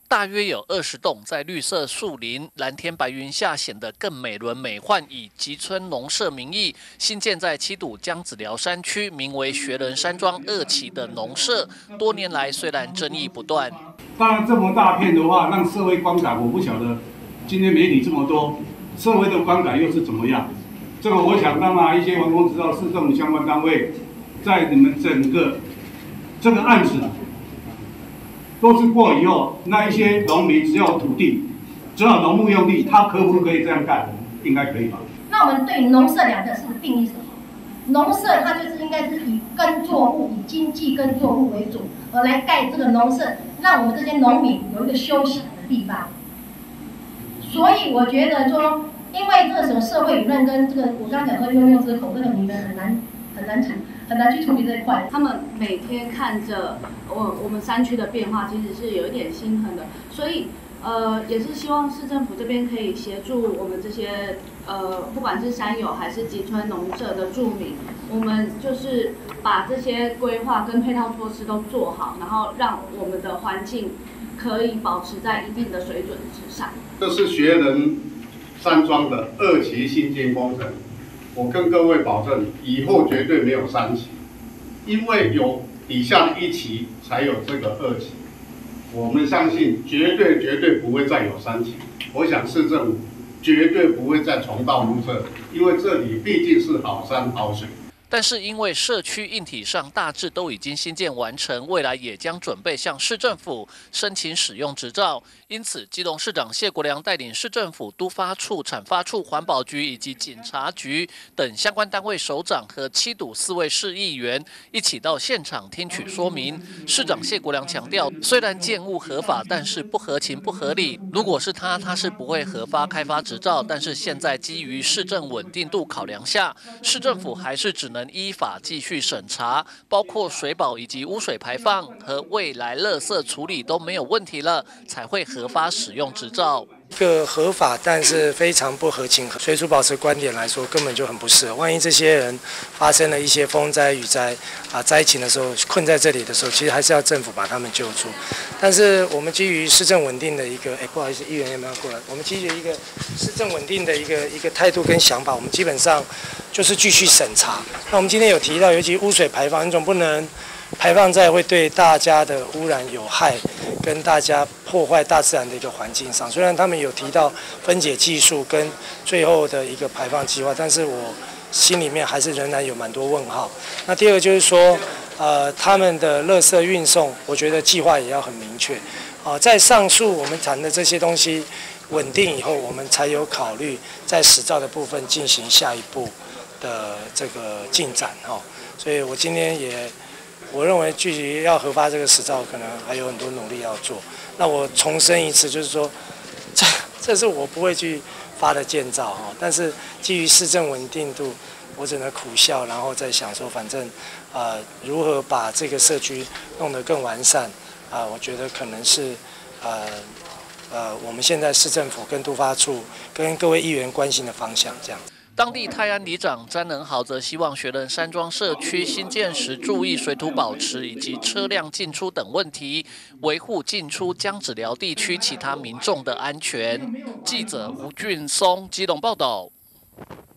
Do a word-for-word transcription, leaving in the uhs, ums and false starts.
大约有二十栋，在绿色树林、蓝天白云下显得更美轮美奂。以吉村农舍名义新建在七堵江子寮山区，名为学人山庄二期的农舍，多年来虽然争议不断。 当然，这么大片的话，让社会观感，我不晓得今天媒体这么多，社会的观感又是怎么样？这个我想，当然一些环工知道市政府相关单位，在你们整个这个案子。 都是过以后，那一些农民只要有土地，只要农牧用地，他可不可以这样干？应该可以吧？ 那我们对农舍两个是定义什么？农舍它就是应该是以耕作物、以经济耕作物为主，而来盖这个农舍，让我们这些农民有一个休息的地方。所以我觉得说，因为这种社会舆论跟这个我刚讲说悠悠之口，这个你们很难很难处。 很难去处理这一块。 他们每天看着我我们山区的变化，其实是有一点心疼的。所以，呃，也是希望市政府这边可以协助我们这些呃，不管是山友还是吉村农舍的住民，我们就是把这些规划跟配套措施都做好，然后让我们的环境可以保持在一定的水准之上。 这是学人山庄的二期新建工程。 我跟各位保证，以后绝对没有三期，因为有底下的一期才有这个二期。我们相信，绝对绝对不会再有三期。我想市政府绝对不会再重蹈覆辙，因为这里毕竟是好山好水。 但是因为社区硬体上大致都已经新建完成，未来也将准备向市政府申请使用执照，因此基隆市长谢国良带领市政府都发处、产发处、环保局以及警察局等相关单位首长和七堵四位市议员一起到现场听取说明。市长谢国良强调，虽然建物合法，但是不合情不合理。如果是他，他是不会核发开发执照。但是现在基于市政稳定度考量下，市政府还是只能 能依法继续审查，包括水保以及污水排放和未来垃圾处理都没有问题了，才会核发使用执照。 一个合法但是非常不合情、水土保持观点来说，根本就很不适合。万一这些人发生了一些风灾、雨灾啊灾情的时候，困在这里的时候，其实还是要政府把他们救出。但是我们基于市政稳定的一个，哎，不好意思，议员有没有过来？我们基于一个市政稳定的一个一个态度跟想法，我们基本上就是继续审查。那我们今天有提到，尤其污水排放，你总不能排放在会对大家的污染有害，跟大家破坏大自然的一个环境上。虽然他们有提到分解技术跟最后的一个排放计划，但是我心里面还是仍然有蛮多问号。那第二个就是说，呃，他们的垃圾运送，我觉得计划也要很明确。啊、呃，在上述我们谈的这些东西稳定以后，我们才有考虑在使照的部分进行下一步的这个进展哈、哦。所以我今天也。 我认为距离要核发这个使照，可能还有很多努力要做。那我重申一次，就是说，这这是我不会去发的建造哈。但是基于市政稳定度，我只能苦笑，然后再想说，反正呃如何把这个社区弄得更完善啊、呃，我觉得可能是呃呃我们现在市政府跟都发处跟各位议员关心的方向这样。 当地泰安里长詹能豪则希望学人山庄社区新建时注意水土保持以及车辆进出等问题，维护进出江子寮地区其他民众的安全。记者吴俊松基隆报道。